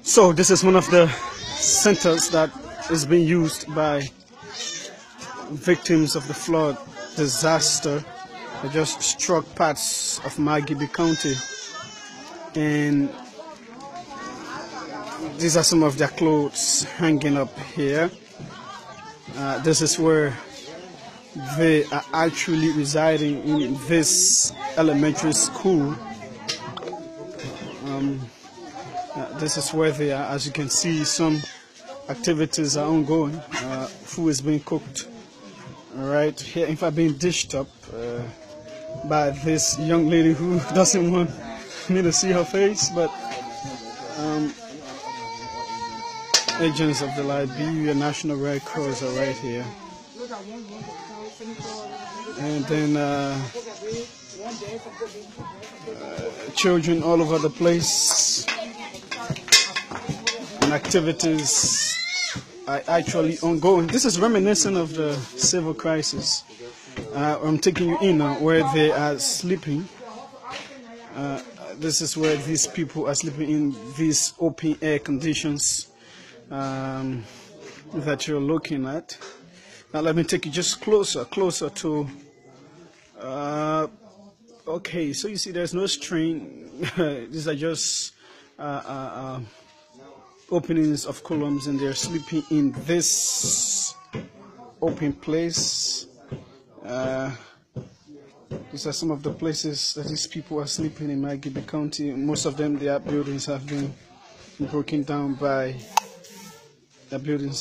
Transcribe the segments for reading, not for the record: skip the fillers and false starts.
So this is one of the centers that is being used by victims of the flood disaster that just struck parts of Margibi County, and these are some of their clothes hanging up here. This is where they are actually residing in this elementary school. This is where they are. As you can see, some activities are ongoing. Food is being cooked right here, in fact being dished up by this young lady who doesn't want me to see her face, but agents of the Liberia National Red Cross are right here. And then children all over the place, and activities are actually ongoing. This is reminiscent of the civil crisis. I'm taking you in now where they are sleeping. This is where these people are sleeping in these open air conditions that you're looking at. Now let me take you just closer to okay, so you see there's no strain. These are just openings of columns, and they're sleeping in this open place. These are some of the places that these people are sleeping in Margibi County. Most of them, their buildings have been broken down by the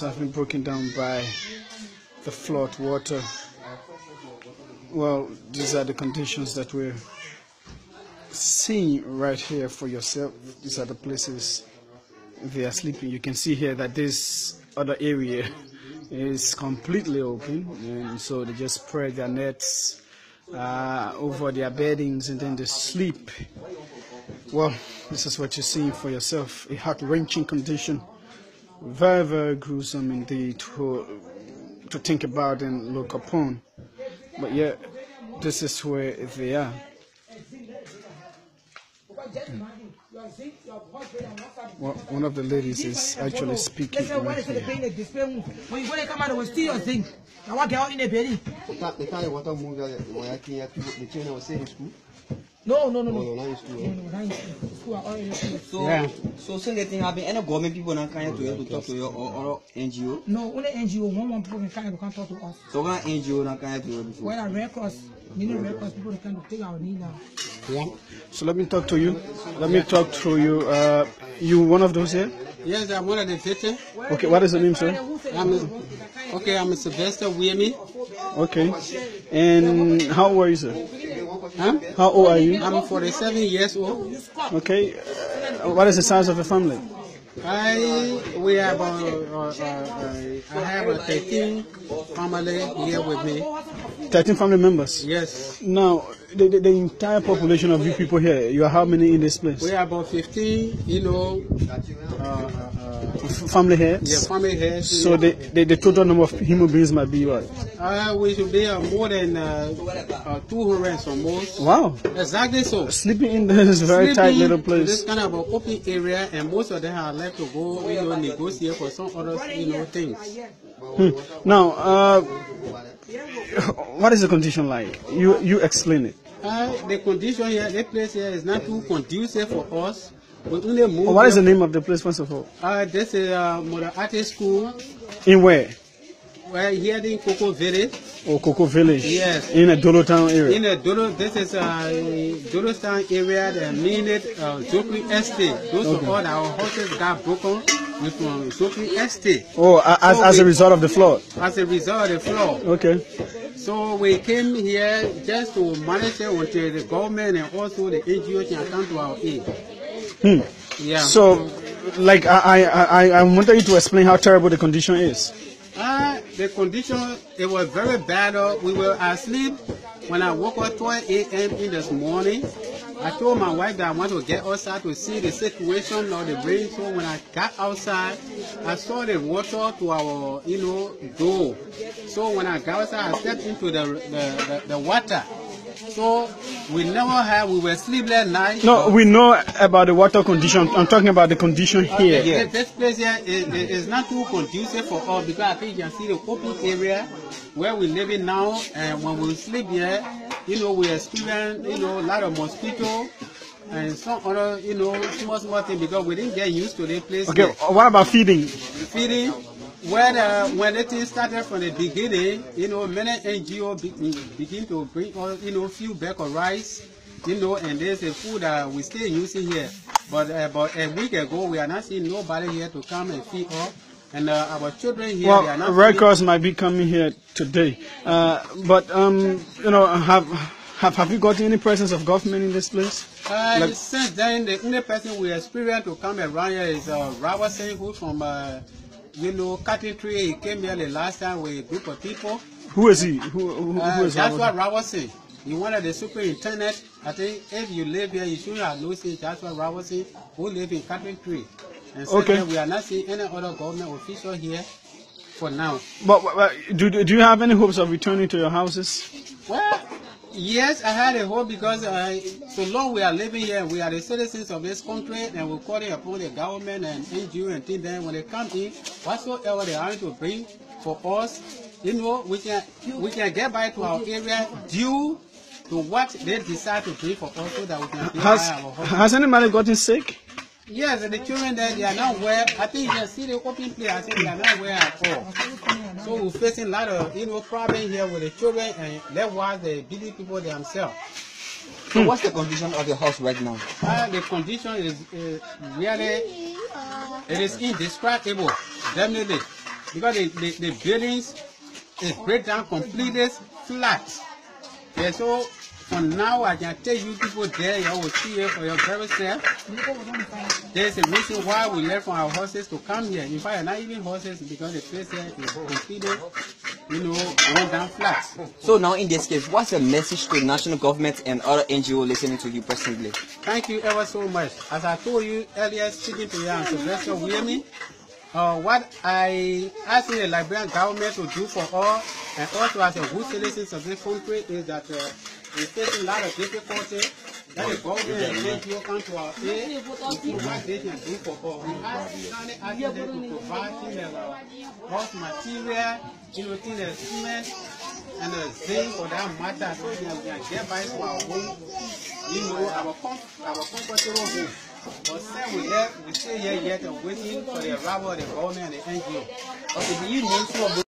flood water. Well, these are the conditions that we're seeing right here for yourself. These are the places they are sleeping. You can see here that this other area is completely open, and so they just spread their nets over their beddings and then they sleep. Well, this is what you're seeing for yourself. A heart-wrenching condition. Very, very gruesome indeed to think about and look upon. But yeah, this is where they are. Well, one of the ladies is actually speaking right here. When you want to come out, it will steal your thing. I want to get out in the belly. No. Yeah. So thing happen. Any government people not kind to talk to you or NGO? No, only NGO. One people can talk to us. So one NGO not kind to you before. When I records, many records people can take our need now. Yeah. So let me talk to you. You one of those here? Yes, I'm one of the victims. Okay, what is the name, sir? I'm Sylvester Wiemi. Okay. And how old are you, sir? Huh? How old are you? I'm 47 years old. Okay. What is the size of the family? We have I have 13 family here with me. 13 family members? Yes. Now, the entire population of you people here, you are how many in this place? We are about 15, family heads? Yeah, family heads. So the total number of human beings might be what? We should be more than 200 or most. Wow. Exactly so. Sleeping in this very tight little place. This kind of an open area, and most of them are left to go, negotiate for some other, things. Now, what is the condition like? You explain it. The condition here, the place here is not too conducive for us. We only move. What is the name of the place, first of all? This is Monrovia School. In where? We're here in Cocoa Village. Oh, Cocoa Village. Yes. In a Dolo Town area. In a Dolo, this is Dolo Town area. The minute Zokri Estate. Those are all our houses got broken with Zokri Estate. Oh, as a result of the flood. As a result of the flood. Okay. So we came here just to manage it until the government and also the NGO can come to our aid. Yeah. So, like, I wanted you to explain how terrible the condition is. The condition, it was very bad. We were asleep when I woke up 12 a.m. in this morning. I told my wife that I want to get outside to see the situation of the rain. So when I got outside, I saw the water to our, door. So when I got outside, I stepped into the water. So we were sleepless night. No, we know about the water condition. I'm talking about the condition here. Yeah. This place here is not too conducive for us because I think you can see the open area where we live in now, and when we sleep here, we experience, a lot of mosquitoes and some other, small things because we didn't get used to this place. Okay, here. what about feeding? Feeding, when the thing started from the beginning, many NGOs begin to bring us, few bags of rice, and there's a food that we still using here. But about a week ago, we are not seeing nobody here to come and feed us. And our children here, they are not. Red Cross might be coming here today, but have you got any presence of government in this place? Since then, the only person we experienced to come around here is Rawson, who's from Cutting Tree. He came here the last time with a group of people. Who is he? Who is Joshua Rawson. He wanted the superintendent. I think if you live here, you should have noticed Joshua Rawson, who lives in Cutting Tree. And so we are not seeing any other government official here for now. But do you have any hopes of returning to your houses? Well, yes, I had a hope because so long we are living here, we are the citizens of this country, and we're calling upon the government and NGO and things. Then when they come in, whatsoever they are to bring for us, we can get back to our area due to what they decide to bring for us, so that we can get by our home. Has anybody gotten sick? Yes, the children there, they are not well. I think you can see the open place. I think they are not well at all. So we're facing a lot of problems here with the children, and likewise the busy people themselves. So what's the condition of your house right now? The condition is really, it is indescribable, definitely, because the buildings is break down completely flat. Yeah, so for now, I can tell you people there, you will see it for your very self. There's a reason why we left from our horses to come here. In fact, not even horses, because the place here is completely, going down flat. So now in this case, what's the message to the national government and other NGOs listening to you personally? Thank you ever so much. As I told you earlier, speaking to you on Sylvester Williams, what I ask the Liberian government to do for all, and also as a good citizens of this country, is that we're facing a lot of difficulty. That the government and NGO come to our aid to see what they can do for all. We ask them to provide house material, things like cement and zinc for that matter, so that we can get back to our home, our comfortable home. But since we stay here yet and waiting for the arrival of the government and the NGO. Okay, do you name some of those